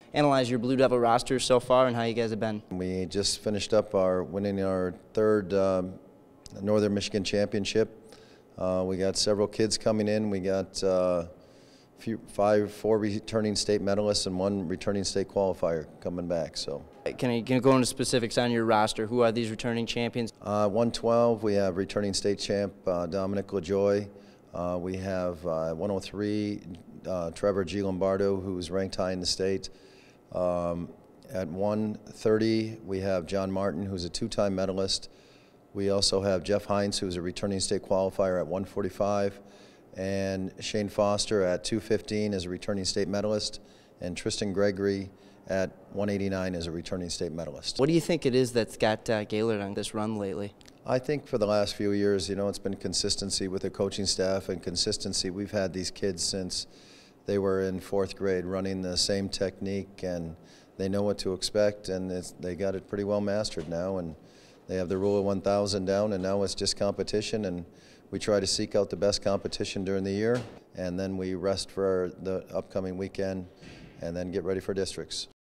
analyze your Blue Devil roster so far and how you guys have been. We just finished up winning our third Northern Michigan Championship. We got several kids coming in. We got four returning state medalists and one returning state qualifier coming back. So, can you go into specifics on your roster? Who are these returning champions? 112, we have returning state champ Dominic LaJoy. We have 103, Trevor G. Lombardo, who's ranked high in the state. At 130, we have John Martin, who's a two-time medalist. We also have Jeff Hines, who's a returning state qualifier at 145, and Shane Foster at 215 is a returning state medalist, and Tristan Gregory at 189 is a returning state medalist. What do you think it is that's got Gaylord on this run lately? I think for the last few years, it's been consistency with the coaching staff and consistency. We've had these kids since they were in fourth grade running the same technique, and they know what to expect, and they got it pretty well mastered now, and they have the rule of 1,000 down, and now it's just competition, and we try to seek out the best competition during the year, and then we rest for the upcoming weekend and then get ready for districts.